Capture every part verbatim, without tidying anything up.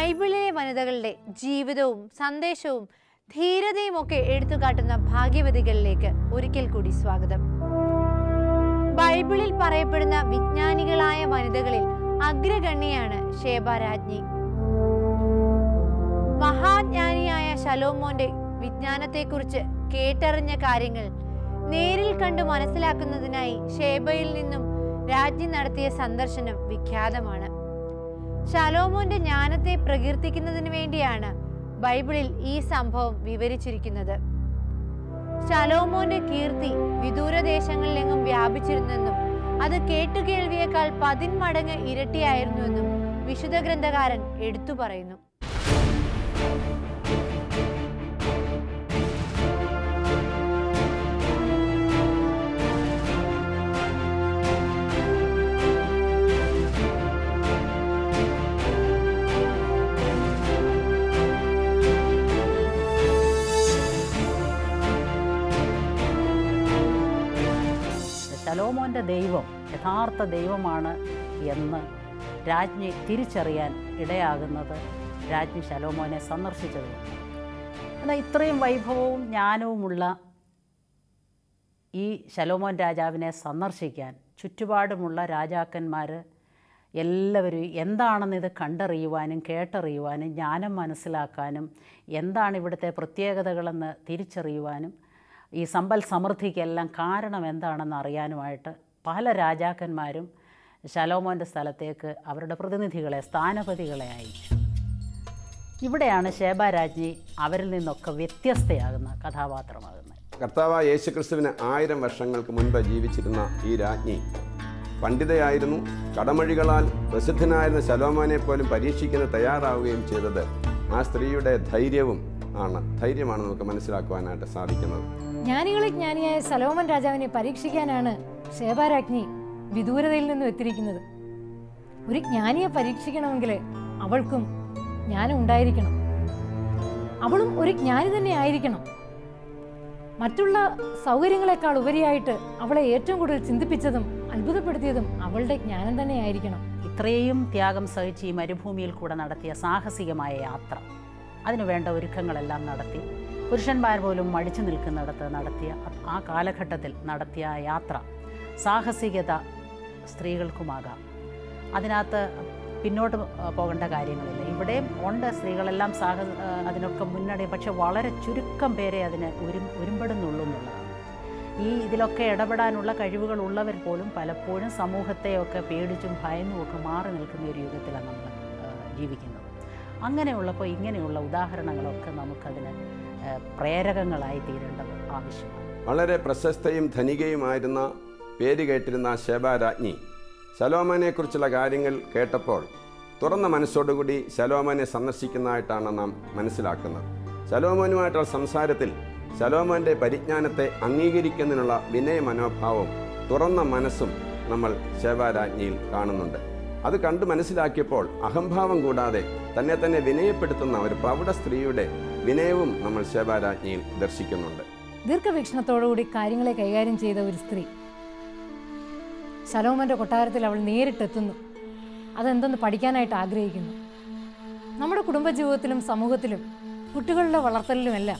ബൈബിളിലെ വനിതകളുടെ ജീവിതവും സന്ദേശവും ധീരതയും ഒക്കെ എടുത്തുകാട്ടുന്ന ഭാഗ്യവതികളിലേക്ക് ഒരിക്കൽ കൂടി സ്വാഗതം. ബൈബിളിൽ പറയപ്പെടുന്ന വിജ്ഞാനികളായ വനിതകളിൽ അഗ്രഗണ്യാണ് ശേബ രാജ്ഞി. മഹാജ്ഞാനിയായ ശലോമോന്റെ വിജ്ഞാനത്തെക്കുറിച്ച് കേട്ടറിഞ്ഞ കാര്യങ്ങൾ നേരിൽ കണ്ടു മനസ്സിലാക്കുന്നതിനായി ശേബയിൽ നിന്നും രാജ്ഞി നടത്തിയ സന്ദർശനം വിഖ്യാതമാണ്. ശലോമോന്റെ ജ്ഞാനത്തെ പ്രകീർത്തിക്കുന്നതിന് വേണ്ടിയാണ് ബൈബിളിൽ ഈ സംഭവം വിവരിച്ചിരിക്കുന്നത്. ശലോമോന്റെ കീർത്തി വിദൂരദേശങ്ങളിലെങ്ങും വ്യാപിച്ചിരുന്നെന്നും അത് കേട്ടുകേൾവിയേക്കാൾ പതിന്മടങ്ങ് ഇരട്ടിയായിരുന്നുവെന്നും വിശുദ്ധ ഗ്രന്ഥകാരൻ എടുത്തു പറയുന്നു. ശലോമോൻ്റെ ദൈവം യഥാർത്ഥ ദൈവമാണ് എന്ന് രാജ്ഞി തിരിച്ചറിയാൻ ഇടയാകുന്നത് രാജ്ഞി ശലോമോനെ സന്ദർശിച്ചതുകൊണ്ട്. എന്നാൽ ഇത്രയും വൈഭവവും ജ്ഞാനവുമുള്ള ഈ ശലോമോൻ രാജാവിനെ സന്ദർശിക്കാൻ ചുറ്റുപാടുമുള്ള രാജാക്കന്മാർ എല്ലാവരും എന്താണെന്ന് ഇത് കണ്ടറിയുവാനും കേട്ടറിയുവാനും ജ്ഞാനം മനസ്സിലാക്കാനും എന്താണ് ഇവിടുത്തെ പ്രത്യേകതകളെന്ന് തിരിച്ചറിയുവാനും ഈ സമ്പൽ സമൃദ്ധിക്കെല്ലാം കാരണം എന്താണെന്ന് അറിയാനുമായിട്ട് പല രാജാക്കന്മാരും ശലോമോൻ്റെ സ്ഥലത്തേക്ക് അവരുടെ പ്രതിനിധികളെ സ്ഥാനപതികളെ അയച്ചു. ഇവിടെയാണ് ശേബ രാജ്ഞി അവരിൽ നിന്നൊക്കെ വ്യത്യസ്തയാകുന്ന കഥാപാത്രമാകുന്നത്. കർത്താവായ യേശുക്രിസ്തുവിന് ആയിരം വർഷങ്ങൾക്ക് മുൻപ് ജീവിച്ചിരുന്ന ഈ രാജ്ഞി പണ്ഡിതയായിരുന്നു. കടമഴികളാൽ പ്രസിദ്ധനായിരുന്ന ശലോമോനെ പോലും പരീക്ഷിക്കുന്ന തയ്യാറാവുകയും ചെയ്തത് ആ സ്ത്രീയുടെ ധൈര്യവും ആണ് ധൈര്യമാണ് നമുക്ക് മനസ്സിലാക്കുവാനായിട്ട് സാധിക്കുന്നത്. ജ്ഞാനികളെ ജ്ഞാനിയായ ശലോമോൻ രാജാവിനെ പരീക്ഷിക്കാനാണ് ശേബ രാജ്ഞി വിദൂരതയിൽ നിന്നും എത്തിയിരിക്കുന്നത്. ഒരു ജ്ഞാനിയെ പരീക്ഷിക്കണമെങ്കിൽ അവൾക്കും ജ്ഞാനം ഉണ്ടായിരിക്കണം. അവളും ഒരു ജ്ഞാനി തന്നെ ആയിരിക്കണം. മറ്റുള്ള സൗകര്യങ്ങളെക്കാൾ ഉപരിയായിട്ട് അവളെ ഏറ്റവും കൂടുതൽ ചിന്തിപ്പിച്ചതും അത്ഭുതപ്പെടുത്തിയതും അവളുടെ ജ്ഞാനം തന്നെ ആയിരിക്കണം. ഇത്രയും ത്യാഗം സഹിച്ച് ഈ മരുഭൂമിയിൽ കൂടെ നടത്തിയ സാഹസികമായ യാത്ര, അതിനു വേണ്ട ഒരുക്കങ്ങളെല്ലാം നടത്തി പുരുഷന്മാർ പോലും മടിച്ചു നിൽക്കുന്നിടത്ത് നടത്തിയ ആ കാലഘട്ടത്തിൽ നടത്തിയ യാത്ര സാഹസികത സ്ത്രീകൾക്കുമാകാം. അതിനകത്ത് പിന്നോട്ട് പോകേണ്ട കാര്യങ്ങളില്ല. ഇവിടെയും ഉണ്ട് സ്ത്രീകളെല്ലാം സാഹ അതിനൊക്കെ മുന്നണി, പക്ഷെ വളരെ ചുരുക്കം പേരെ അതിന് ഉരും ഉരുമ്പെടുന്നുള്ളൂ എന്നുള്ളതാണ്. ഈ ഇതിലൊക്കെ ഇടപെടാനുള്ള കഴിവുകളുള്ളവർ പോലും പലപ്പോഴും സമൂഹത്തെയൊക്കെ പേടിച്ചും ഭയന്നുമൊക്കെ മാറി നിൽക്കുന്ന ഒരു യുഗത്തിലാണ് നമ്മൾ ജീവിക്കുന്നത്. അങ്ങനെയുള്ളപ്പോൾ ഇങ്ങനെയുള്ള ഉദാഹരണങ്ങളൊക്കെ നമുക്കതിന് പ്രേരകങ്ങളായി തീരേണ്ടത് ആവശ്യമാണ്. വളരെ പ്രശസ്തയും ധനികയുമായിരുന്ന പേര് കേട്ടിരുന്ന ശേബ രാജ്ഞി ശലോമോനെക്കുറിച്ചുള്ള കാര്യങ്ങൾ കേട്ടപ്പോൾ തുറന്ന മനസ്സോടുകൂടി ശലോമോനെ സന്ദർശിക്കുന്നതായിട്ടാണ് നാം മനസ്സിലാക്കുന്നത്. ശലോമോനുമായിട്ടുള്ള സംസാരത്തിൽ ശലോമോൻ്റെ പരിജ്ഞാനത്തെ അംഗീകരിക്കുന്നതിനുള്ള വിനയ മനോഭാവവും തുറന്ന മനസ്സും നമ്മൾ ശേബ രാജ്ഞിയിൽ കാണുന്നുണ്ട്. അത് കണ്ട് മനസ്സിലാക്കിയപ്പോൾ അഹംഭാവം കൂടാതെ തന്നെ തന്നെ വിനയപ്പെടുത്തുന്ന ഒരു പ്രൗഢ സ്ത്രീയുടെ വിനയവും നമ്മൾ ശേബ രാജ്ഞിയിൽ ദർശിക്കുന്നുണ്ട്. ദീർഘവീക്ഷണത്തോടുകൂടി കാര്യങ്ങളെ കൈകാര്യം ചെയ്ത ഒരു സ്ത്രീ ശലോമോന്റെ കൊട്ടാരത്തിൽ അവൾ നേരിട്ടെത്തുന്നു. അതെന്തെന്ന് പഠിക്കാനായിട്ട് ആഗ്രഹിക്കുന്നു. നമ്മുടെ കുടുംബജീവിതത്തിലും സമൂഹത്തിലും കുട്ടികളുടെ വളർത്തലിലുമെല്ലാം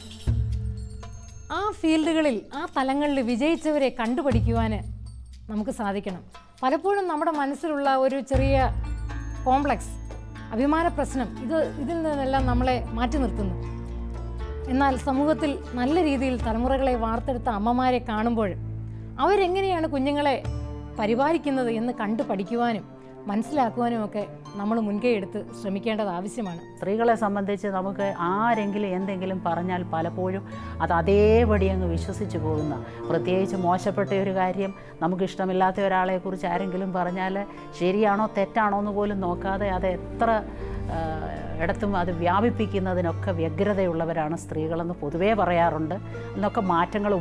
ആ ഫീൽഡുകളിൽ ആ തലങ്ങളിൽ വിജയിച്ചവരെ കണ്ടുപഠിക്കുവാൻ നമുക്ക് സാധിക്കണം. പലപ്പോഴും നമ്മുടെ മനസ്സിലുള്ള ഒരു ചെറിയ കോംപ്ലക്സ്, അഭിമാന പ്രശ്നം, ഇത് ഇതിൽ നിന്നെല്ലാം നമ്മളെ മാറ്റി നിർത്തുന്നു. എന്നാൽ സമൂഹത്തിൽ നല്ല രീതിയിൽ തലമുറകളെ വാർത്തെടുത്ത അമ്മമാരെ കാണുമ്പോൾ അവരെങ്ങനെയാണ് കുഞ്ഞുങ്ങളെ പരിപാലിക്കുന്നത് എന്ന് കണ്ടു പഠിക്കുവാനും മനസ്സിലാക്കുവാനും ഒക്കെ നമ്മൾ മുൻകൈ എടുത്ത് ശ്രമിക്കേണ്ടത് ആവശ്യമാണ്. സ്ത്രീകളെ സംബന്ധിച്ച് നമുക്ക് ആരെങ്കിലും എന്തെങ്കിലും പറഞ്ഞാൽ പലപ്പോഴും അത് അതേപടി അങ്ങ് വിശ്വസിച്ച് പോകുന്ന, പ്രത്യേകിച്ച് മോശപ്പെട്ട ഒരു കാര്യം നമുക്കിഷ്ടമില്ലാത്ത ഒരാളെക്കുറിച്ച് ആരെങ്കിലും പറഞ്ഞാൽ ശരിയാണോ തെറ്റാണോ എന്ന് പോലും നോക്കാതെ അത് എത്ര ഇടത്തും അത് വ്യാപിപ്പിക്കുന്നതിനൊക്കെ വ്യഗ്രതയുള്ളവരാണ് സ്ത്രീകളെന്ന് പൊതുവേ പറയാറുണ്ട്. എന്നൊക്കെ മാറ്റങ്ങൾ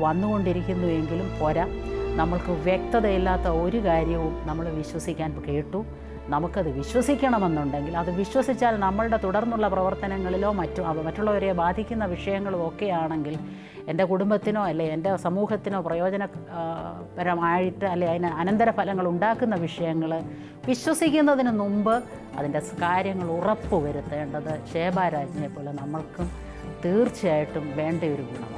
വന്നുകൊണ്ടിരിക്കുന്നുവെങ്കിലും പോരാ, നമ്മൾക്ക് വ്യക്തതയില്ലാത്ത ഒരു കാര്യവും നമ്മൾ വിശ്വസിക്കാൻ കേട്ടു. നമുക്കത് വിശ്വസിക്കണമെന്നുണ്ടെങ്കിൽ അത് വിശ്വസിച്ചാൽ നമ്മളുടെ തുടർന്നുള്ള പ്രവർത്തനങ്ങളിലോ മറ്റു മറ്റുള്ളവരെ ബാധിക്കുന്ന വിഷയങ്ങളും ഒക്കെ ആണെങ്കിൽ എൻ്റെ കുടുംബത്തിനോ അല്ലെ എൻ്റെ സമൂഹത്തിനോ പ്രയോജനപരമായിട്ട് അല്ലെ അതിന് അനന്തരഫലങ്ങൾ ഉണ്ടാക്കുന്ന വിഷയങ്ങൾ വിശ്വസിക്കുന്നതിന് മുമ്പ് അതിൻ്റെ കാര്യങ്ങൾ ഉറപ്പ് വരുത്തേണ്ടത് ശേബാരാജ്ഞിയെ പോലെ നമ്മൾക്കും തീർച്ചയായിട്ടും വേണ്ട ഒരു ഗുണമാണ്.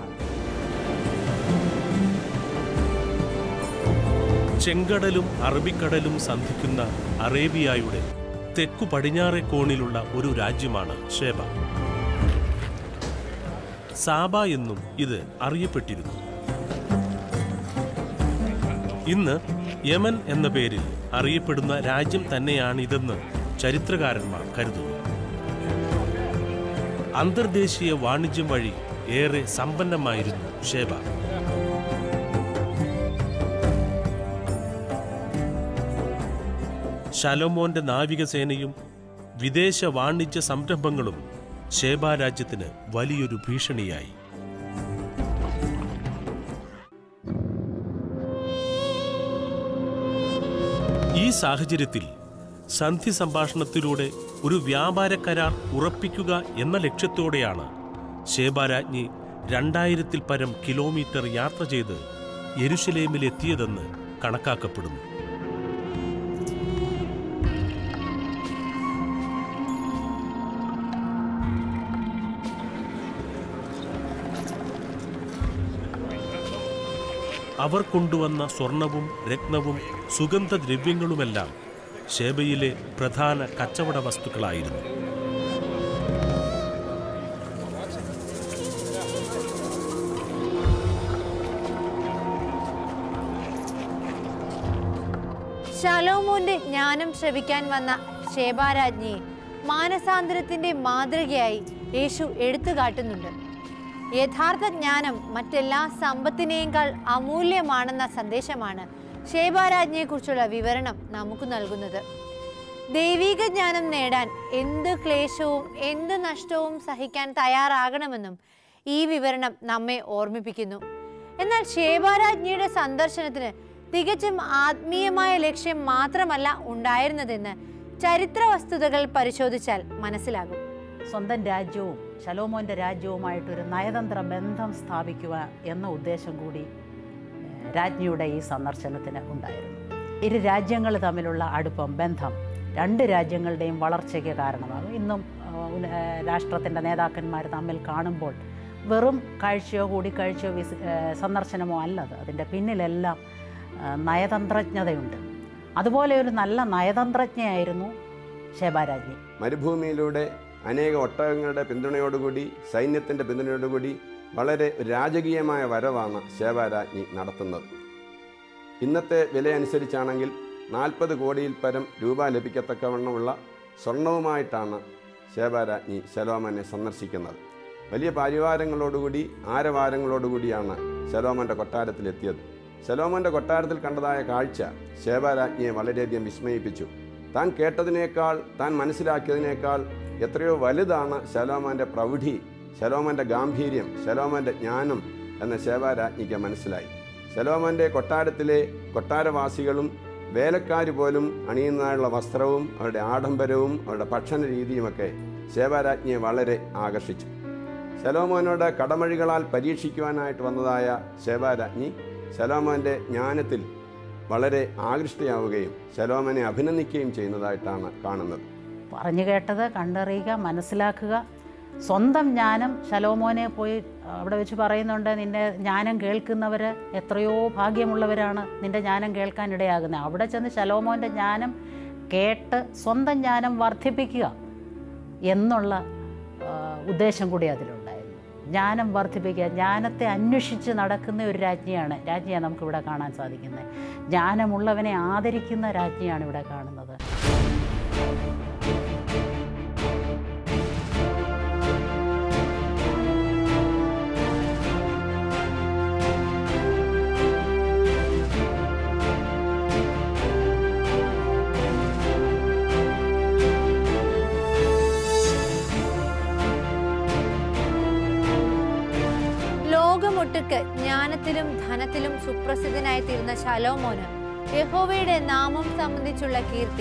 ചെങ്കടലും അറബിക്കടലും സന്ധിക്കുന്ന അറേബ്യയുടെ തെക്കു പടിഞ്ഞാറേ കോണിലുള്ള ഒരു രാജ്യമാണ് ഷേബ. സാബ എന്നും ഇത് അറിയപ്പെട്ടിരുന്നു. ഇന്ന് യമൻ എന്ന പേരിൽ അറിയപ്പെടുന്ന രാജ്യം തന്നെയാണിതെന്ന് ചരിത്രകാരന്മാർ കരുതുന്നു. അന്തർദേശീയ വാണിജ്യം വഴി ഏറെ സമ്പന്നമായിരുന്നു ഷേബ. ശലോമോന്റെ നാവികസേനയും വിദേശ വാണിജ്യ സംരംഭങ്ങളും ഷേബ രാജ്യത്തിന് വലിയൊരു ഭീഷണിയായി. ഈ സാഹചര്യത്തിൽ സന്ധി സംഭാഷണത്തിലൂടെ ഒരു വ്യാപാര കരാർ ഉറപ്പിക്കുക എന്ന ലക്ഷ്യത്തോടെയാണ് ഷേബ രാജ്ഞി രണ്ടായിരത്തിൽ പരം കിലോമീറ്റർ യാത്ര ചെയ്ത് യെരുശലേമിലെത്തിയതെന്ന് കണക്കാക്കപ്പെടുന്നു. അവർ കൊണ്ടുവന്ന സ്വർണവും രത്നവും സുഗന്ധദ്രവ്യങ്ങളുമെല്ലാം ഷേബയിലെ പ്രധാന കച്ചവട വസ്തുക്കളായിരുന്നു. ശലോമോന്റെ ജ്ഞാനം ശ്രവിക്കാൻ വന്ന ശേബാരാജ്ഞിയെ മാനസാന്തരത്തിന്റെ മാതൃകയായി യേശു എടുത്തു കാട്ടുന്നുണ്ട്. യഥാർത്ഥ ജ്ഞാനം മറ്റെല്ലാ സമ്പത്തിനേക്കാൾ അമൂല്യമാണെന്ന സന്ദേശമാണ് ശേബാരാജ്ഞിയെക്കുറിച്ചുള്ള വിവരണം നമുക്ക് നൽകുന്നത്. ദൈവിക ജ്ഞാനം നേടാൻ എന്ത് ക്ലേശവും എന്ത് നഷ്ടവും സഹിക്കാൻ തയ്യാറാകണമെന്നും ഈ വിവരണം നമ്മെ ഓർമ്മിപ്പിക്കുന്നു. എന്നാൽ ശേബാരാജ്ഞിയുടെ സന്ദർശനത്തിന് തികച്ചും ആത്മീയമായ ലക്ഷ്യം മാത്രമല്ല ഉണ്ടായിരുന്നതെന്ന് ചരിത്ര വസ്തുതകൾ പരിശോധിച്ചാൽ മനസ്സിലാകും. സ്വന്തം രാജ്യവും ശലോമോൻ്റെ രാജ്യവുമായിട്ടൊരു നയതന്ത്ര ബന്ധം സ്ഥാപിക്കുക എന്ന ഉദ്ദേശം കൂടി രാജ്ഞിയുടെ ഈ സന്ദർശനത്തിന് ഉണ്ടായിരുന്നു. ഇരു രാജ്യങ്ങൾ തമ്മിലുള്ള അടുപ്പം, ബന്ധം രണ്ട് രാജ്യങ്ങളുടെയും വളർച്ചയ്ക്ക് കാരണമാകും. ഇന്നും രാഷ്ട്രത്തിൻ്റെ നേതാക്കന്മാർ തമ്മിൽ കാണുമ്പോൾ വെറും കാഴ്ചയോ കൂടിക്കാഴ്ചയോ വിസ് സന്ദർശനമോ അല്ലത്. അതിൻ്റെ പിന്നിലെല്ലാം നയതന്ത്രജ്ഞതയുണ്ട്. അതുപോലെ ഒരു നല്ല നയതന്ത്രജ്ഞയായിരുന്നു ശേബാരാജ്ഞി. മരുഭൂമിയിലൂടെ അനേക ഒട്ടകങ്ങളുടെ പിന്തുണയോടുകൂടി, സൈന്യത്തിൻ്റെ പിന്തുണയോടുകൂടി വളരെ രാജകീയമായ വരവാണ് ശേബാരാജ്ഞി നടത്തുന്നത്. ഇന്നത്തെ വില അനുസരിച്ചാണെങ്കിൽ നാൽപ്പത് കോടിയിൽ പരം രൂപ ലഭിക്കത്തക്കവണ്ണമുള്ള സ്വർണവുമായിട്ടാണ് ശേബാരാജ്ഞി ശലോമനെ സന്ദർശിക്കുന്നത്. വലിയ പരിവാരങ്ങളോടുകൂടി ആരവാരങ്ങളോടുകൂടിയാണ് ശലോമൻ്റെ കൊട്ടാരത്തിലെത്തിയത്. ശലോമോൻ്റെ കൊട്ടാരത്തിൽ കണ്ടതായ കാഴ്ച ശേബാരാജ്ഞിയെ വളരെയധികം വിസ്മയിപ്പിച്ചു. താൻ കേട്ടതിനേക്കാൾ, താൻ മനസ്സിലാക്കിയതിനേക്കാൾ എത്രയോ വലുതാണ് ശലോമോൻ്റെ പ്രൗഢി, ശലോമോൻ്റെ ഗാംഭീര്യം, ശലോമോൻ്റെ ജ്ഞാനം എന്ന ശേബാരാജ്ഞിക്ക് മനസ്സിലായി. ശലോമോൻ്റെ കൊട്ടാരത്തിലെ കൊട്ടാരവാസികളും വേലക്കാർ പോലും അണിയുന്നതായുള്ള വസ്ത്രവും അവരുടെ ആഡംബരവും അവരുടെ ഭക്ഷണ രീതിയുമൊക്കെ ശേബാരാജ്ഞിയെ വളരെ ആകർഷിച്ചു. ശലോമോനോട് കടമഴികളാൽ പരീക്ഷിക്കുവാനായിട്ട് വന്നതായ ശേബാരാജ്ഞി ശലോമോൻ്റെ ജ്ഞാനത്തിൽ വളരെ ആകൃഷ്ടയാവുകയും ശലോമനെ അഭിനന്ദിക്കുകയും ചെയ്യുന്നതായിട്ടാണ് കാണുന്നത്. പറഞ്ഞു കേട്ടത് കണ്ടറിയുക, മനസ്സിലാക്കുക. സ്വന്തം ജ്ഞാനം ശലോമോനെ പോയി അവിടെ വെച്ച് പറയുന്നുണ്ട്, നിൻ്റെ ജ്ഞാനം കേൾക്കുന്നവർ എത്രയോ ഭാഗ്യമുള്ളവരാണ് നിൻ്റെ ജ്ഞാനം കേൾക്കാനിടയാകുന്നത്. അവിടെ ചെന്ന് ശലോമോൻ്റെ ജ്ഞാനം കേട്ട് സ്വന്തം ജ്ഞാനം വർദ്ധിപ്പിക്കുക എന്നുള്ള ഉദ്ദേശം കൂടി അതിലുണ്ടായിരുന്നു. ജ്ഞാനം വർദ്ധിപ്പിക്കുക, ജ്ഞാനത്തെ അന്വേഷിച്ച് നടക്കുന്ന ഒരു രാജ്ഞിയാണ് രാജ്ഞിയെ നമുക്കിവിടെ കാണാൻ സാധിക്കുന്നത്. ജ്ഞാനമുള്ളവനെ ആദരിക്കുന്ന രാജ്ഞിയാണ് ഇവിടെ കാണുന്നത്. ലോകമൊട്ടുക്ക് ജ്ഞാനത്തിലും ധനത്തിലും സുപ്രസിദ്ധനായി തീർന്ന ശലോമോന് യഹോവയുടെ നാമം സംബന്ധിച്ചുള്ള കീർത്തി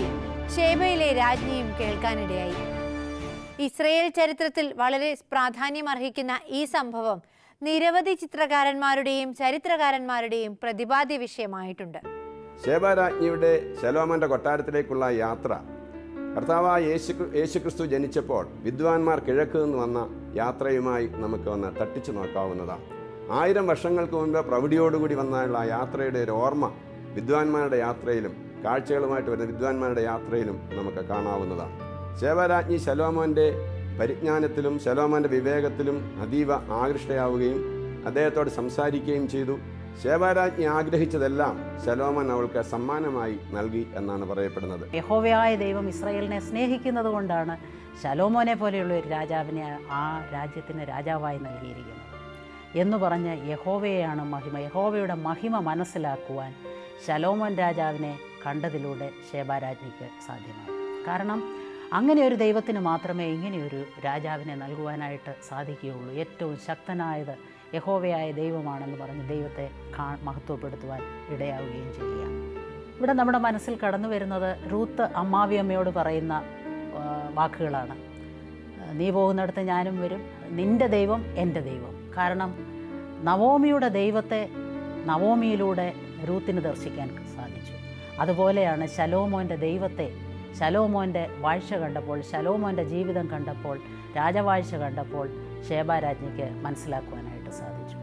ഷേബയിലെ രാജ്ഞിയും കേൾക്കാനിടയായി. ഇസ്രയേൽ ചരിത്രത്തിൽ വളരെ പ്രാധാന്യമർഹിക്കുന്ന ഈ സംഭവം നിരവധി ചിത്രകാരന്മാരുടെയും ചരിത്രകാരന്മാരുടെയും പ്രതിപാദ്യ വിഷയമായിട്ടുണ്ട്. ശേബാരാജ്ഞിയുടെ ശലോമോന്റെ കൊട്ടാരത്തിലേക്കുള്ള യാത്ര കർത്താവായ യേശു യേശുക്രിസ്തു ജനിച്ചപ്പോൾ വിദ്വാൻമാർ കിഴക്ക് നിന്ന് വന്ന യാത്രയുമായി നമുക്ക് വന്ന് തട്ടിച്ചു നോക്കാവുന്നതാണ്. ആയിരം വർഷങ്ങൾക്ക് മുമ്പ് പ്രൗഢിയോടുകൂടി വന്നുള്ള ആ യാത്രയുടെ ഒരു ഓർമ്മ വിദ്വാൻമാരുടെ യാത്രയിലും കാഴ്ചകളുമായിട്ട് വരുന്ന വിദ്വാൻമാരുടെ യാത്രയിലും നമുക്ക് കാണാവുന്നതാണ്. ശേബാരാജ്ഞി ശലോമോൻ്റെ പരിജ്ഞാനത്തിലും ശലോമോൻ്റെ വിവേകത്തിലും അതീവ ആകൃഷ്ടയാവുകയും അദ്ദേഹത്തോട് സംസാരിക്കുകയും ചെയ്തു. ശേബാരാജ്ഞി ആഗ്രഹിച്ചതെല്ലാം ശലോമോൻ അവൾക്ക് സമ്മാനമായി നൽകി എന്നാണ് പറയപ്പെടുന്നത്. യഹോവയായ ദൈവം ഇസ്രായേലിനെ സ്നേഹിക്കുന്നത് കൊണ്ടാണ് ശലോമോനെ പോലെയുള്ള ഒരു രാജാവിനെ ആ രാജ്യത്തിന് രാജാവായി നൽകിയിരിക്കുന്നത് എന്ന് പറഞ്ഞ് യഹോവയെയാണ് മഹിമ. യഹോവയുടെ മഹിമ മനസ്സിലാക്കുവാൻ ശലോമോൻ രാജാവിനെ കണ്ടതിലൂടെ ശേബാരാജ്ഞിക്ക് സാധ്യമാകും. കാരണം അങ്ങനെ ഒരു ദൈവത്തിന് മാത്രമേ ഇങ്ങനെയൊരു രാജാവിനെ നൽകുവാനായിട്ട് സാധിക്കുകയുള്ളൂ. ഏറ്റവും ശക്തനായത് യഹോവയായ ദൈവമാണെന്ന് പറഞ്ഞ് ദൈവത്തെ കാ മഹത്വപ്പെടുത്തുവാൻ ഇടയാവുകയും ചെയ്യുക. ഇവിടെ നമ്മുടെ മനസ്സിൽ കടന്നു വരുന്നത് റൂത്ത് അമ്മാവിയമ്മയോട് പറയുന്ന വാക്കുകളാണ്. നീ പോകുന്നിടത്ത് ഞാനും വരും, നിൻ്റെ ദൈവം എൻ്റെ ദൈവം. കാരണം നവോമിയുടെ ദൈവത്തെ നവോമിയിലൂടെ റൂത്തിന് ദർശിക്കാൻ സാധിച്ചു. അതുപോലെയാണ് ശലോമോൻ്റെ ദൈവത്തെ ശലോമോൻ്റെ വാഴ്ച കണ്ടപ്പോൾ, ശലോമോൻ്റെ ജീവിതം കണ്ടപ്പോൾ, രാജവാഴ്ച കണ്ടപ്പോൾ ശേബാരാജ്ഞിക്ക് മനസ്സിലാക്കുവാനായിട്ട് സാധിച്ചു.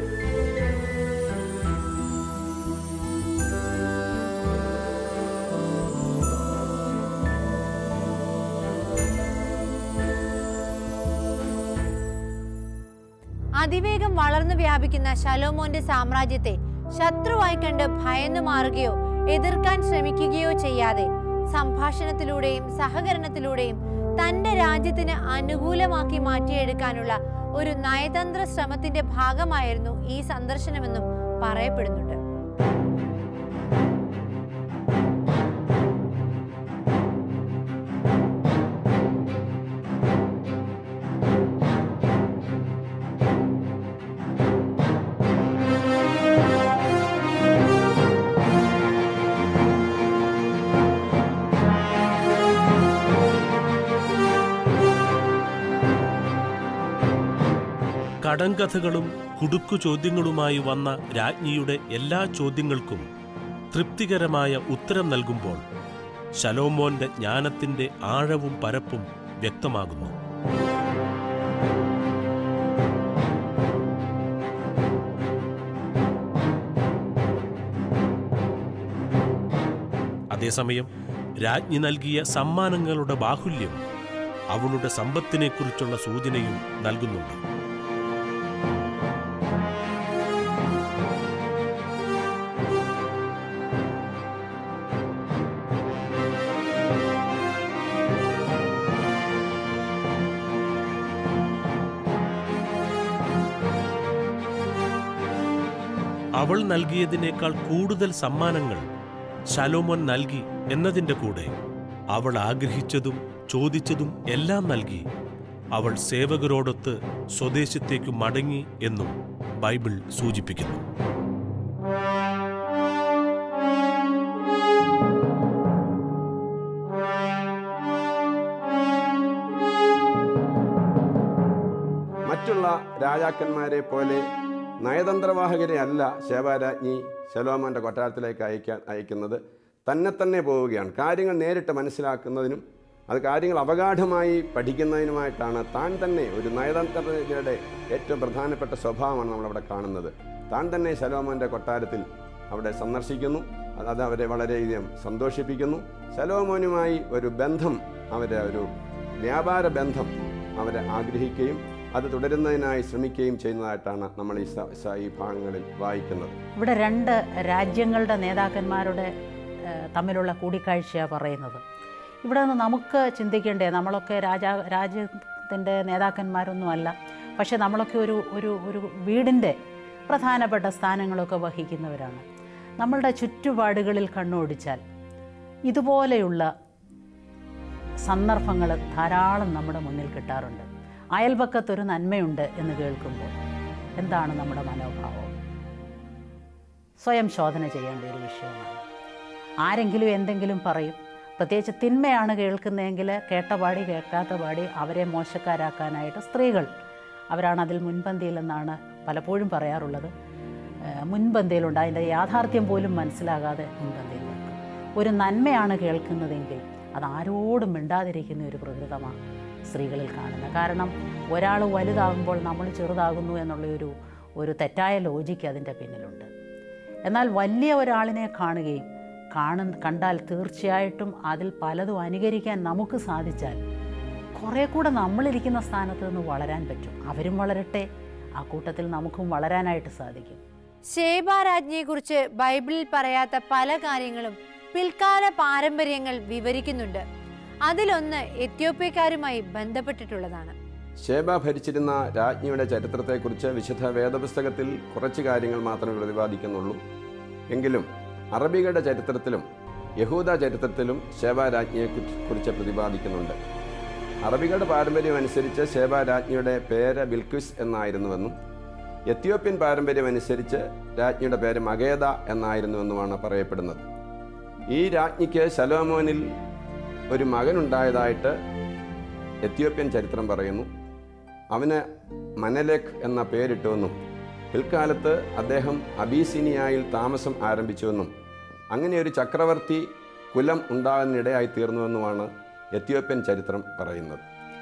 അതിവേഗം വളർന്നു വ്യാപിക്കുന്ന ശലോമോന്റെ സാമ്രാജ്യത്തെ ശത്രുവായി കണ്ട് ഭയന്നു മാറുകയോ എതിർക്കാൻ ശ്രമിക്കുകയോ ചെയ്യാതെ സംഭാഷണത്തിലൂടെയും സഹകരണത്തിലൂടെയും തന്റെ രാജ്യത്തിന് അനുകൂലമാക്കി മാറ്റിയെടുക്കാനുള്ള ഒരു നയതന്ത്ര ശ്രമത്തിന്റെ ഭാഗമായിരുന്നു ഈ സന്ദർശനമെന്നും പറയപ്പെടുന്നുണ്ട്. കടങ്കഥകളും കുടുക്കു ചോദ്യങ്ങളുമായി വന്ന രാജ്ഞിയുടെ എല്ലാ ചോദ്യങ്ങൾക്കും തൃപ്തികരമായ ഉത്തരം നൽകുമ്പോൾ ശലോമോന്റെ ജ്ഞാനത്തിന്റെ ആഴവും പരപ്പും വ്യക്തമാകുന്നു. അതേസമയം രാജ്ഞി നൽകിയ സമ്മാനങ്ങളുടെ ബാഹുല്യം അവളുടെ സമ്പത്തിനെക്കുറിച്ചുള്ള സൂചനയും നൽകുന്നുണ്ട്. അവൾ നൽകിയതിനേക്കാൾ കൂടുതൽ സമ്മാനങ്ങൾ ശലോമോൻ നൽകി എന്നതിൻ്റെ കൂടെ അവൾ ആഗ്രഹിച്ചതും ചോദിച്ചതും എല്ലാം നൽകി അവൾ സേവകരോടൊത്ത് സ്വദേശത്തേക്ക് മടങ്ങി എന്നും ബൈബിൾ സൂചിപ്പിക്കുന്നു. മറ്റുള്ള രാജാക്കന്മാരെ പോലെ നയതന്ത്രവാഹകരെ അല്ല ശേബാരാജ്ഞി ശലോമോന്റെ കൊട്ടാരത്തിലേക്ക് അയക്കാൻ അയക്കുന്നത്. തന്നെ തന്നെ പോവുകയാണ്. കാര്യങ്ങൾ നേരിട്ട് മനസ്സിലാക്കുന്നതിനും അത് കാര്യങ്ങൾ അവഗാഢമായി പഠിക്കുന്നതിനുമായിട്ടാണ് താൻ തന്നെ. ഒരു നയതന്ത്രജ്ഞരുടെ ഏറ്റവും പ്രധാനപ്പെട്ട സ്വഭാവമാണ് നമ്മളവിടെ കാണുന്നത്. താൻ തന്നെ ശലോമോന്റെ കൊട്ടാരത്തിൽ അവിടെ സന്ദർശിക്കുന്നു. അത് അവരെ വളരെയധികം സന്തോഷിപ്പിക്കുന്നു. ശലോമോനുമായി ഒരു ബന്ധം, അവരെ ഒരു വ്യാപാര ബന്ധം അവരെ ആഗ്രഹിക്കുകയും അത് തുടരുന്നതിനായി ശ്രമിക്കുകയും ചെയ്യുന്നതായിട്ടാണ് നമ്മൾ ഈ ഈ ഭാഗങ്ങളിൽ വായിക്കുന്നത്. ഇവിടെ രണ്ട് രാജ്യങ്ങളുടെ നേതാക്കന്മാരുടെ തമ്മിലുള്ള കൂടിക്കാഴ്ചയാണ് പറയുന്നത്. ഇവിടെ നിന്ന് നമുക്ക് ചിന്തിക്കേണ്ടേ, നമ്മളൊക്കെ രാജാ രാജ്യത്തിൻ്റെ നേതാക്കന്മാരൊന്നുമല്ല, പക്ഷെ നമ്മളൊക്കെ ഒരു ഒരു ഒരു വീടിൻ്റെ പ്രധാനപ്പെട്ട സ്ഥാനങ്ങളൊക്കെ വഹിക്കുന്നവരാണ്. നമ്മളുടെ ചുറ്റുപാടുകളിൽ കണ്ണോടിച്ചാൽ ഇതുപോലെയുള്ള സന്ദർഭങ്ങൾ ധാരാളം നമ്മുടെ മുന്നിൽ കിട്ടാറുണ്ട്. അയൽപക്കത്തൊരു നന്മയുണ്ട് എന്ന് കേൾക്കുമ്പോൾ എന്താണ് നമ്മുടെ മനോഭാവം? സ്വയം ശോധന ചെയ്യേണ്ട ഒരു വിഷയമാണ്. ആരെങ്കിലും എന്തെങ്കിലും പറയും, പ്രത്യേകിച്ച് തിന്മയാണ് കേൾക്കുന്നതെങ്കിൽ കേട്ട പാടി കേൾക്കാത്ത പാടി അവരെ മോശക്കാരാക്കാനായിട്ട് സ്ത്രീകൾ അവരാണ് അതിൽ മുൻപന്തിയിലെന്നാണ് പലപ്പോഴും പറയാറുള്ളത്. മുൻപന്തിയിലുണ്ട്, അതിൻ്റെ യാഥാർത്ഥ്യം പോലും മനസ്സിലാകാതെ മുൻപന്തിയിൽ നിൽക്കും. ഒരു നന്മയാണ് കേൾക്കുന്നതെങ്കിൽ അത് ആരോടും മിണ്ടാതിരിക്കുന്ന ഒരു പ്രകൃതമാണ് സ്ത്രീകളിൽ കാണുന്നത്. കാരണം ഒരാൾ വലുതാകുമ്പോൾ നമ്മൾ ചെറുതാകുന്നു എന്നുള്ളൊരു ഒരു തെറ്റായ ലോജിക്ക് അതിൻ്റെ പിന്നിലുണ്ട്. എന്നാൽ വലിയ ഒരാളിനെ കാണുകയും കാണു കണ്ടാൽ തീർച്ചയായിട്ടും അതിൽ പലതും അനുകരിക്കാൻ നമുക്ക് സാധിച്ചാൽ കുറേ കൂടെ നമ്മളിരിക്കുന്ന സ്ഥാനത്ത് നിന്ന് വളരാൻ പറ്റും. അവരും വളരട്ടെ, ആ കൂട്ടത്തിൽ നമുക്കും വളരാനായിട്ട് സാധിക്കും. ശേബാരാജ്ഞിയെക്കുറിച്ച് ബൈബിളിൽ പറയാത്ത പല കാര്യങ്ങളും പിൽക്കാല പാരമ്പര്യങ്ങൾ വിവരിക്കുന്നുണ്ട്. അതിലൊന്ന് എത്യോപ്യക്കാരുമായി ബന്ധപ്പെട്ടിട്ടുള്ളതാണ്. ശേബ ഭരിച്ചിരുന്ന രാജ്ഞിയുടെ ചരിത്രത്തെക്കുറിച്ച് വിശുദ്ധ വേദപുസ്തകത്തിൽ കുറച്ച് കാര്യങ്ങൾ മാത്രമേ പ്രതിപാദിക്കുന്നുള്ളൂ. എങ്കിലും അറബികളുടെ ചരിത്രത്തിലും യഹൂദ ചരിത്രത്തിലും ശേബ രാജ്ഞിയെ കുറിച്ച് പ്രതിപാദിക്കുന്നുണ്ട്. അറബികളുടെ പാരമ്പര്യം അനുസരിച്ച് ശേബ രാജ്ഞിയുടെ പേര് ബിൽക്വിസ് എന്നായിരുന്നുവെന്നും എത്യോപ്യൻ പാരമ്പര്യം അനുസരിച്ച് രാജ്ഞിയുടെ പേര് മഗേദ എന്നായിരുന്നുവെന്നുമാണ് പറയപ്പെടുന്നത്. ഈ രാജ്ഞിക്ക് ശലോമോനിൽ ഒരു മകനുണ്ടായതായിട്ട് എത്യോപ്യൻ ചരിത്രം പറയുന്നു. അവന് മനലേഖ് എന്ന പേരിട്ടുവെന്നും പിൽക്കാലത്ത് അദ്ദേഹം അബീസിനിയായിൽ താമസം ആരംഭിച്ചുവെന്നും അങ്ങനെ ഒരു ചക്രവർത്തി കുലം ഉണ്ടാകാനിടയായി തീർന്നുവെന്നുമാണ് എത്യോപ്യൻ ചരിത്രം പറയുന്നത്.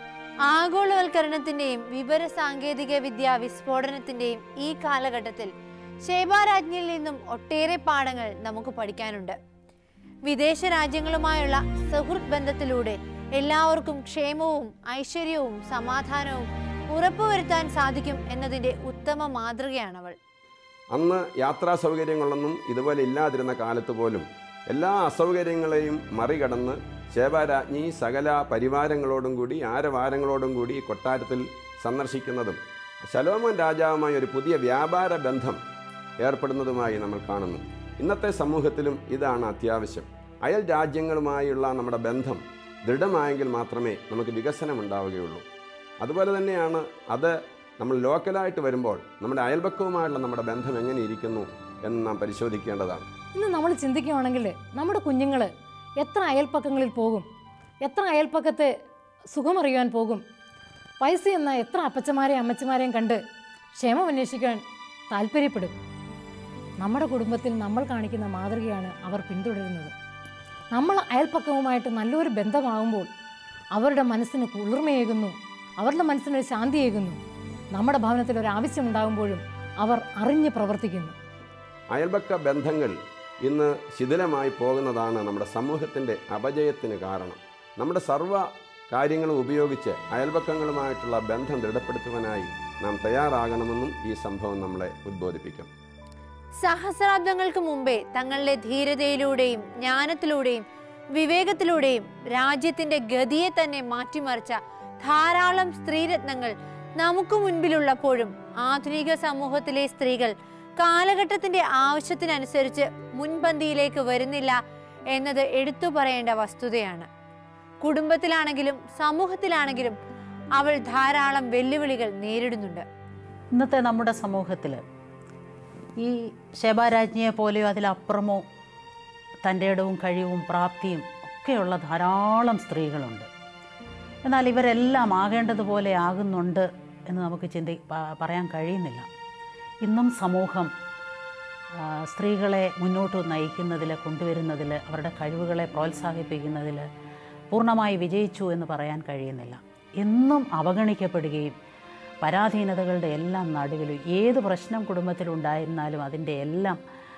ആഗോളവൽക്കരണത്തിന്റെയും വിവര സാങ്കേതിക വിദ്യ വിസ്ഫോടനത്തിന്റെയും ഈ കാലഘട്ടത്തിൽ ശേബാരാജ്ഞിയിൽ നിന്നും ഒട്ടേറെ പാഠങ്ങൾ നമുക്ക് പഠിക്കാനുണ്ട്. വിദേശ രാജ്യങ്ങളുമായുള്ള സുഹൃത്ത് ബന്ധത്തിലൂടെ എല്ലാവർക്കും ക്ഷേമവും ഐശ്വര്യവും സമാധാനവും ഉറപ്പുവരുത്താൻ സാധിക്കും എന്നതിൻ്റെ ഉത്തമ മാതൃകയാണവൾ. അന്ന് യാത്രാ സൗകര്യങ്ങളൊന്നും ഇതുപോലെ ഇല്ലാതിരുന്ന കാലത്ത് പോലും എല്ലാ അസൗകര്യങ്ങളെയും മറികടന്ന് ശേബാരാജ്ഞി സകല പരിവാരങ്ങളോടും കൂടി ആരവാരങ്ങളോടും കൂടി കൊട്ടാരത്തിൽ സന്ദർശിക്കുന്നതും ശലോമോൻ രാജാവുമായി ഒരു പുതിയ വ്യാപാര ബന്ധം ഏർപ്പെടുന്നതുമായി നമ്മൾ കാണുന്നു. ഇന്നത്തെ സമൂഹത്തിലും ഇതാണ് അത്യാവശ്യം. അയൽ രാജ്യങ്ങളുമായുള്ള നമ്മുടെ ബന്ധം ദൃഢമായെങ്കിൽ മാത്രമേ നമുക്ക് വികസനം ഉണ്ടാവുകയുള്ളൂ. അതുപോലെ തന്നെയാണ് അത് നമ്മൾ ലോക്കലായിട്ട് വരുമ്പോൾ നമ്മുടെ അയൽപക്കവുമായുള്ള നമ്മുടെ ബന്ധം എങ്ങനെ ഇരിക്കുന്നു എന്ന് നാം പരിശോധിക്കേണ്ടതാണ്. ഇന്ന് നമ്മൾ ചിന്തിക്കുകയാണെങ്കിൽ നമ്മുടെ കുഞ്ഞുങ്ങൾ എത്ര അയൽപ്പക്കങ്ങളിൽ പോകും, എത്ര അയൽപ്പക്കത്തെ സുഖമറിയാൻ പോകും, പൈസ എന്ന എത്ര അപ്പച്ചമാരെയും അമ്മച്ചമാരെയും കണ്ട് ക്ഷേമം അന്വേഷിക്കാൻ താല്പര്യപ്പെടും. നമ്മുടെ കുടുംബത്തിൽ നമ്മൾ കാണിക്കുന്ന മാതൃകയാണ് അവർ പിന്തുടരുന്നത്. നമ്മൾ അയൽപ്പക്കവുമായിട്ട് നല്ലൊരു ബന്ധമാകുമ്പോൾ അവരുടെ മനസ്സിന് കുളിർമയേകുന്നു, അവരുടെ മനസ്സിനൊരു ശാന്തിയേകുന്നു. നമ്മുടെ ഭവനത്തിൽ ഒരു ആവശ്യമുണ്ടാകുമ്പോഴും അവർ അറിഞ്ഞ് പ്രവർത്തിക്കുന്നു. അയൽപക്ക ബന്ധങ്ങൾ ഇന്ന് ശിഥിലമായി പോകുന്നതാണ് നമ്മുടെ സമൂഹത്തിൻ്റെ അപജയത്തിന് കാരണം. നമ്മുടെ സർവ്വ കാര്യങ്ങളും ഉപയോഗിച്ച് അയൽപക്കങ്ങളുമായിട്ടുള്ള ബന്ധം ദൃഢപ്പെടുത്തുവാനായി നാം തയ്യാറാകണമെന്നും ഈ സംഭവം നമ്മളെ ഉദ്ബോധിപ്പിക്കും. സഹസ്രാബ്ദങ്ങൾക്ക് മുമ്പേ തങ്ങളുടെ ധീരതയിലൂടെയും ജ്ഞാനത്തിലൂടെയും വിവേകത്തിലൂടെയും രാജ്യത്തിന്റെ ഗതിയെ തന്നെ മാറ്റിമറിച്ച ധാരാളം സ്ത്രീരത്നങ്ങൾ നമുക്ക് മുൻപിലുള്ളപ്പോഴും ആധുനിക സമൂഹത്തിലെ സ്ത്രീകൾ കാലഘട്ടത്തിന്റെ ആവശ്യത്തിനനുസരിച്ച് മുൻപന്തിയിലേക്ക് വരുന്നില്ല എന്നത് എടുത്തു പറയേണ്ട വസ്തുതയാണ്. കുടുംബത്തിലാണെങ്കിലും സമൂഹത്തിലാണെങ്കിലും അവൾ ധാരാളം വെല്ലുവിളികൾ നേരിടുന്നുണ്ട്. ഇന്നത്തെ നമ്മുടെ സമൂഹത്തിൽ ഈ ശേബാരാജ്ഞിയെ പോലെയോ അതിലപ്പുറമോ തൻ്റെ ഇടവും കഴിവും പ്രാപ്തിയും ഒക്കെയുള്ള ധാരാളം സ്ത്രീകളുണ്ട്. എന്നാൽ ഇവരെല്ലാം ആകേണ്ടതുപോലെ ആകുന്നുണ്ട് എന്ന് നമുക്ക് ചിന്തി പറയാൻ കഴിയുന്നില്ല. ഇന്നും സമൂഹം സ്ത്രീകളെ മുന്നോട്ട് നയിക്കുന്നതിൽ, കൊണ്ടുവരുന്നതിൽ, അവരുടെ കഴിവുകളെ പ്രോത്സാഹിപ്പിക്കുന്നതിൽ പൂർണ്ണമായി വിജയിച്ചു എന്ന് പറയാൻ കഴിയുന്നില്ല. എന്നും അവഗണിക്കപ്പെടുകയും പരാധീനതകളുടെ എല്ലാം നടുവിലും ഏത് പ്രശ്നം കുടുംബത്തിലുണ്ടായിരുന്നാലും അതിൻ്റെ എല്ലാം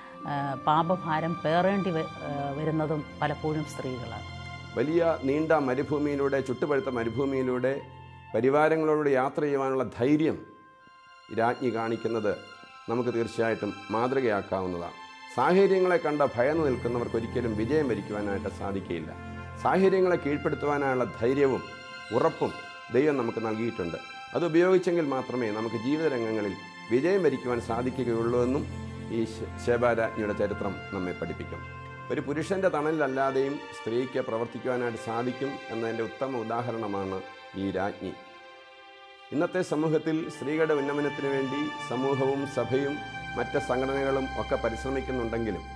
പാപഭാരം പേറേണ്ടി വരുന്നതും പലപ്പോഴും സ്ത്രീകളാണ്. വലിയ നീണ്ട മരുഭൂമിയിലൂടെ, ചുട്ടുപഴുത്ത മരുഭൂമിയിലൂടെ പരിവാരങ്ങളോട് യാത്ര ചെയ്യുവാനുള്ള ധൈര്യം രാജ്ഞി കാണിക്കുന്നത് നമുക്ക് തീർച്ചയായിട്ടും മാതൃകയാക്കാവുന്നതാണ്. സാഹചര്യങ്ങളെ കണ്ട ഭയന്നു നിൽക്കുന്നവർക്ക് ഒരിക്കലും വിജയം വരിക്കുവാനായിട്ട് സാധിക്കുകയില്ല. സാഹചര്യങ്ങളെ കീഴ്പ്പെടുത്തുവാനുള്ള ധൈര്യവും ഉറപ്പും ദൈവം നമുക്ക് നൽകിയിട്ടുണ്ട്. അത് ഉപയോഗിച്ചെങ്കിൽ മാത്രമേ നമുക്ക് ജീവിതരംഗങ്ങളിൽ വിജയം വരിക്കുവാൻ സാധിക്കുകയുള്ളൂ എന്നും ഈ ശേബാരാജ്ഞിയുടെ ചരിത്രം നമ്മെ പഠിപ്പിക്കും. ഒരു പുരുഷൻ്റെ തണലിലല്ലാതെയും സ്ത്രീക്ക് പ്രവർത്തിക്കുവാനായിട്ട് സാധിക്കും എന്നതിൻ്റെ ഉത്തമ ഉദാഹരണമാണ് ഈ രാജ്ഞി. ഇന്നത്തെ സമൂഹത്തിൽ സ്ത്രീകളുടെ ഉന്നമനത്തിനു വേണ്ടി സമൂഹവും സഭയും മറ്റ് സംഘടനകളും ഒക്കെ പരിശ്രമിക്കുന്നുണ്ടെങ്കിലും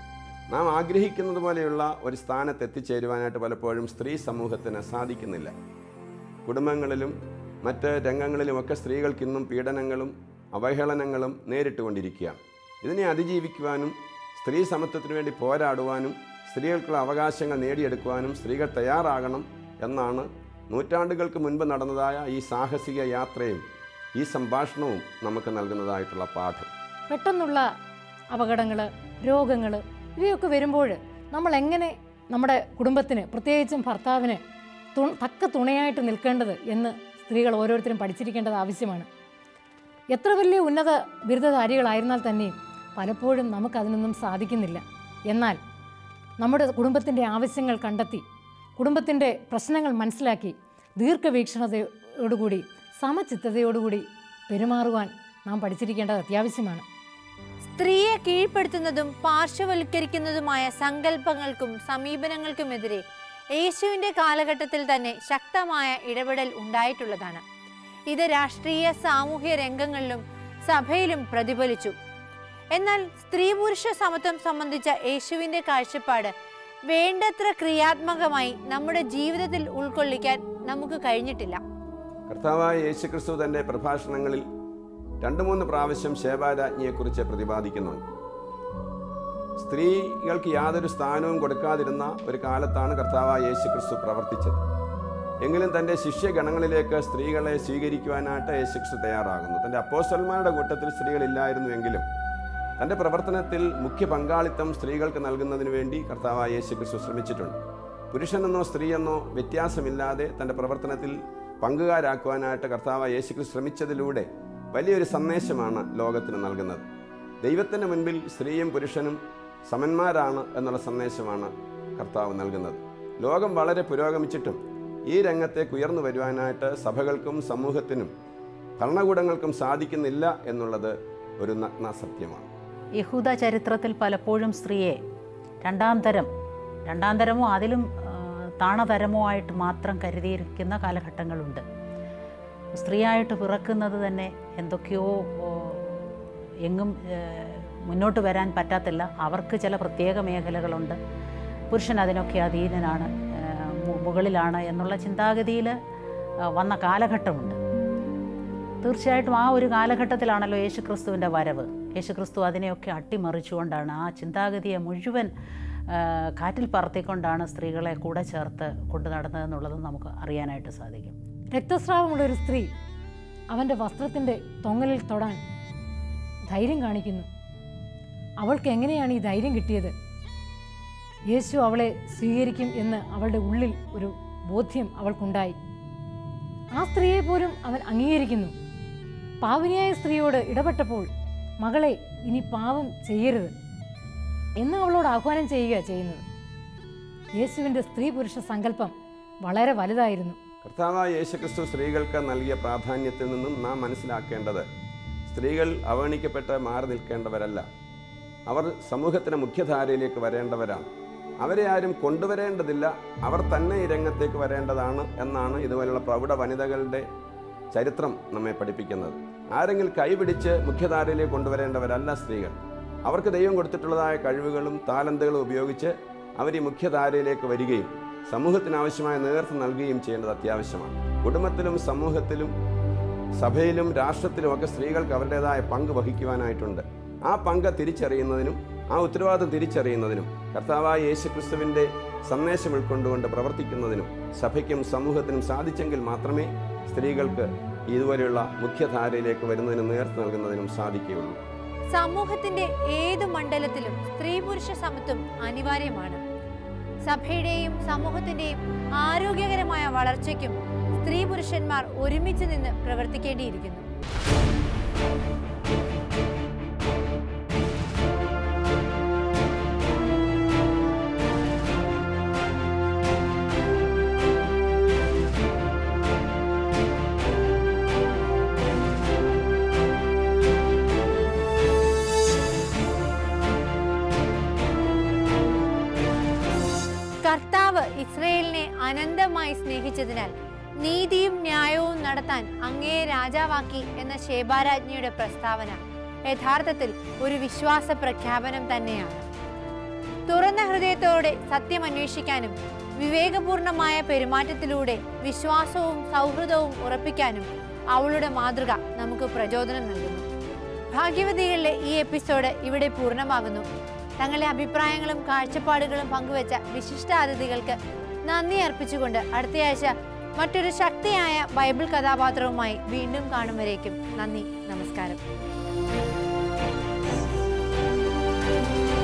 നാം ആഗ്രഹിക്കുന്നത് പോലെയുള്ള ഒരു സ്ഥാനത്ത് എത്തിച്ചേരുവാനായിട്ട് പലപ്പോഴും സ്ത്രീ സമൂഹത്തിന് സാധിക്കുന്നില്ല. കുടുംബങ്ങളിലും മറ്റ് രംഗങ്ങളിലുമൊക്കെ സ്ത്രീകൾക്ക് ഇന്നും പീഡനങ്ങളും അവഹേളനങ്ങളും നേരിട്ടുകൊണ്ടിരിക്കുകയാണ്. ഇതിനെ അതിജീവിക്കുവാനും സ്ത്രീ സമത്വത്തിന് വേണ്ടി പോരാടുവാനും സ്ത്രീകൾക്കുള്ള അവകാശങ്ങൾ നേടിയെടുക്കുവാനും സ്ത്രീകൾ തയ്യാറാകണം എന്നാണ് നൂറ്റാണ്ടുകൾക്ക് മുൻപ് നടന്നതായ ഈ സാഹസിക യാത്രയും ഈ സംഭാഷണവും നമുക്ക് നൽകുന്നതായിട്ടുള്ള പാഠം. പെട്ടെന്നുള്ള അപകടങ്ങൾ, രോഗങ്ങൾ ഇവയൊക്കെ വരുമ്പോൾ നമ്മൾ എങ്ങനെ നമ്മുടെ കുടുംബത്തിന്, പ്രത്യേകിച്ചും ഭർത്താവിന് തു തക്ക തുണയായിട്ട് നിൽക്കേണ്ടത് എന്ന് സ്ത്രീകൾ ഓരോരുത്തരും പഠിച്ചിരിക്കേണ്ടത് ആവശ്യമാണ്. എത്ര വലിയ ഉന്നത ബിരുദധാരികളായിരുന്നാൽ തന്നെയും പലപ്പോഴും നമുക്കതിനൊന്നും സാധിക്കുന്നില്ല. എന്നാൽ നമ്മുടെ കുടുംബത്തിൻ്റെ ആവശ്യങ്ങൾ കണ്ടെത്തി, കുടുംബത്തിൻ്റെ പ്രശ്നങ്ങൾ മനസ്സിലാക്കി, ദീർഘവീക്ഷണതയോടുകൂടി സമചിത്തതയോടുകൂടി പെരുമാറുവാൻ നാം പഠിച്ചിരിക്കേണ്ടത് അത്യാവശ്യമാണ്. സ്ത്രീയെ കീഴ്പ്പെടുത്തുന്നതും പാർശ്വവൽക്കരിക്കുന്നതുമായ സങ്കല്പങ്ങൾക്കും സമീപനങ്ങൾക്കുമെതിരെ യേശുവിൻ്റെ കാലഘട്ടത്തിൽ തന്നെ ശക്തമായ ഇടപെടൽ ഉണ്ടായിട്ടുള്ളതാണ്. ഇത് രാഷ്ട്രീയ സാമൂഹ്യ രംഗങ്ങളിലും സഭയിലും പ്രതിഫലിച്ചു. എന്നാൽ സ്ത്രീ പുരുഷ സമത്വം സംബന്ധിച്ച യേശുവിൻ്റെ കാഴ്ചപ്പാട് വേണ്ടത്ര ക്രിയാത്മകമായി നമ്മുടെ ജീവിതത്തിൽ ഉൾക്കൊള്ളിക്കാൻ നമുക്ക് കഴിഞ്ഞിട്ടില്ല. കർത്താവായ യേശുക്രിസ്തു തൻ്റെ പ്രഭാഷണങ്ങളിൽ രണ്ട് മൂന്ന് പ്രാവശ്യം ശേബാരാജ്ഞിയെക്കുറിച്ച് പ്രതിപാദിക്കുന്നുണ്ട്. സ്ത്രീകൾക്ക് യാതൊരു സ്ഥാനവും കൊടുക്കാതിരുന്ന ഒരു കാലത്താണ് കർത്താവായ യേശുക്രിസ്തു പ്രവർത്തിച്ചത്. എങ്കിലും തൻ്റെ ശിഷ്യഗണങ്ങളിലേക്ക് സ്ത്രീകളെ സ്വീകരിക്കുവാനായിട്ട് യേശുക്രിസ്തു തയ്യാറാകുന്നു. തൻ്റെ അപ്പോസ്തലന്മാരുടെ കൂട്ടത്തിൽ സ്ത്രീകളില്ലായിരുന്നുവെങ്കിലും തൻ്റെ പ്രവർത്തനത്തിൽ മുഖ്യ പങ്കാളിത്തം സ്ത്രീകൾക്ക് നൽകുന്നതിന് വേണ്ടി കർത്താവായ യേശുക്രിസ്തു ശ്രമിച്ചിട്ടുണ്ട്. പുരുഷനെന്നോ സ്ത്രീയെന്നോ വ്യത്യാസമില്ലാതെ തൻ്റെ പ്രവർത്തനത്തിൽ പങ്കുകാരാക്കുവാനായിട്ട് കർത്താവായ യേശുക്രിസ്തു ശ്രമിച്ചതിലൂടെ വലിയൊരു സന്ദേശമാണ് ലോകത്തിന് നൽകുന്നത്. ദൈവത്തിൻ്റെ മുൻപിൽ സ്ത്രീയും പുരുഷനും സമന്മാരാണ് എന്നുള്ള സന്ദേശമാണ് കർത്താവ് നൽകുന്നത്. ലോകം വളരെ പുരോഗമിച്ചിട്ടും ഈ രംഗത്തേക്ക് ഉയർന്നു വരുവാനായിട്ട് സഭകൾക്കും സമൂഹത്തിനും ഭരണകൂടങ്ങൾക്കും സാധിക്കുന്നില്ല എന്നുള്ളത് ഒരു നഗ്ന സത്യമാണ്. യഹൂദ ചരിത്രത്തിൽ പലപ്പോഴും സ്ത്രീയെ രണ്ടാം തരം രണ്ടാം തരമോ അതിലും താണതരമോ ആയിട്ട് മാത്രം കരുതിയിരിക്കുന്ന കാലഘട്ടങ്ങളുണ്ട്. സ്ത്രീയായിട്ട് പിറക്കുന്നത് തന്നെ എന്തൊക്കെയോ എങ്ങും മുന്നോട്ട് വരാൻ പറ്റാത്തില്ല. അവർക്ക് ചില പ്രത്യേക മേഖലകളുണ്ട്, പുരുഷൻ അതിനൊക്കെ അധീനനാണ്, മുകളിലാണ് എന്നുള്ള ചിന്താഗതിയിൽ വന്ന കാലഘട്ടമുണ്ട്. തീർച്ചയായിട്ടും ആ ഒരു കാലഘട്ടത്തിലാണല്ലോ യേശുക്രിസ്തുവിൻ്റെ വരവ്. യേശുക്രിസ്തു അതിനെയൊക്കെ അട്ടിമറിച്ചുകൊണ്ടാണ്, ആ ചിന്താഗതിയെ മുഴുവൻ കാറ്റിൽ പറത്തിക്കൊണ്ടാണ് സ്ത്രീകളെ കൂടെ ചേർത്ത് കൊണ്ടു നടന്നതെന്നുള്ളത് നമുക്ക് അറിയാനായിട്ട് സാധിക്കും. രക്തസ്രാവമുള്ള ഒരു സ്ത്രീ അവൻ്റെ വസ്ത്രത്തിൻ്റെ തൊങ്ങലിൽ തൊടാൻ ധൈര്യം കാണിക്കുന്നു. അവൾക്ക് എങ്ങനെയാണ് ഈ ധൈര്യം കിട്ടിയത്? യേശു അവളെ സ്വീകരിക്കും എന്ന് അവളുടെ ഉള്ളിൽ ഒരു ബോധ്യം അവൾക്കുണ്ടായി. ആ സ്ത്രീയെ പോലും അവൻ അംഗീകരിക്കുന്നു. പാവിനിയായ സ്ത്രീയോട് ഇടപെട്ടപ്പോൾ, മകളെ ഇനി പാവം ചെയ്യരുത് എന്ന് അവളോട് ആഹ്വാനം ചെയ്യുക ചെയ്യുന്നത്. യേശുവിൻ്റെ സ്ത്രീ പുരുഷ സങ്കല്പം വളരെ വലുതായിരുന്നു. കർത്താവായ യേശുക്രിസ്തു സ്ത്രീകൾക്ക് നൽകിയ പ്രാധാന്യത്തിൽ നിന്നും നാം മനസ്സിലാക്കേണ്ടത്, സ്ത്രീകൾ അവഗണിക്കപ്പെട്ട് മാറി നിൽക്കേണ്ടവരല്ല. അവർ സമൂഹത്തിന് മുഖ്യധാരയിലേക്ക് വരേണ്ടവരാണ്. അവരെ ആരും കൊണ്ടുവരേണ്ടതില്ല, അവർ തന്നെ ഈ രംഗത്തേക്ക് വരേണ്ടതാണ് എന്നാണ് ഇതുപോലുള്ള പ്രൗഢ വനിതകളുടെ ചരിത്രം നമ്മെ പഠിപ്പിക്കുന്നത്. ആരെങ്കിലും കൈപിടിച്ച് മുഖ്യധാരയിലേക്ക് കൊണ്ടുവരേണ്ടവരല്ല സ്ത്രീകൾ. അവർക്ക് ദൈവം കൊടുത്തിട്ടുള്ളതായ കഴിവുകളും താലന്തുകളും ഉപയോഗിച്ച് അവർ ഈ മുഖ്യധാരയിലേക്ക് വരികയും സമൂഹത്തിന് ആവശ്യമായ നേതൃത്വം നൽകുകയും ചെയ്യേണ്ടത് അത്യാവശ്യമാണ്. കുടുംബത്തിലും സമൂഹത്തിലും സഭയിലും രാഷ്ട്രത്തിലും ഒക്കെ സ്ത്രീകൾക്ക് അവരുടേതായ പങ്ക് വഹിക്കുവാനായിട്ടുണ്ട്. ആ പങ്ക് തിരിച്ചറിയുന്നതിനും ആ ഉത്തരവാദിത്വം തിരിച്ചറിയുന്നതിനും കർത്താവായ യേശുക്രിസ്തുവിൻ്റെ സന്ദേശം ഉൾക്കൊണ്ടുകൊണ്ട് പ്രവർത്തിക്കുന്നതിനും സഭയ്ക്കും സമൂഹത്തിനും സാധിച്ചെങ്കിൽ മാത്രമേ സ്ത്രീകൾക്ക് ഇതുവരെയുള്ള മുഖ്യധാരയിലേക്ക് വരുന്നതിനും നേതൃത്വം നൽകുന്നതിനും സാധിക്കുകയുള്ളൂ. സമൂഹത്തിന്റെ ഏത് മണ്ഡലത്തിലും സ്ത്രീ പുരുഷ സമത്വം അനിവാര്യമാണ്. സഭയുടെയും സമൂഹത്തിന്റെയും ആരോഗ്യകരമായ വളർച്ചയ്ക്കും സ്ത്രീ പുരുഷന്മാർ ഒരുമിച്ച് നിന്ന് പ്രവർത്തിക്കേണ്ടിയിരിക്കുന്നു. കർത്താവ് ഇസ്രയേലിനെ അനന്തമായി സ്നേഹിച്ചതിനാൽ നീതിയും ന്യായവും നടത്താൻ അങ്ങയെ രാജാവാക്കി എന്ന ശേബാരാജ്ഞിയുടെ പ്രസ്താവന യഥാർത്ഥത്തിൽ ഒരു വിശ്വാസ പ്രഖ്യാപനം തന്നെയാണ്. തുറന്ന ഹൃദയത്തോടെ സത്യം അന്വേഷിക്കാനും വിവേകപൂർണമായ പെരുമാറ്റത്തിലൂടെ വിശ്വാസവും സൗഹൃദവും ഉറപ്പിക്കാനും അവളുടെ മാതൃക നമുക്ക് പ്രചോദനം നൽകുന്നു. ഭാഗ്യവതികളിലെ ഈ എപ്പിസോഡ് ഇവിടെ പൂർണ്ണമാകുന്നു. തങ്ങളുടെ അഭിപ്രായങ്ങളും കാഴ്ചപ്പാടുകളും പങ്കുവച്ച വിശിഷ്ടാതിഥികൾക്ക് നന്ദി അർപ്പിച്ചുകൊണ്ട് അടുത്തയാഴ്ച മറ്റൊരു ശക്തിയായ ബൈബിൾ കഥാപാത്രവുമായി വീണ്ടും കാണും വരേക്കും നന്ദി, നമസ്കാരം.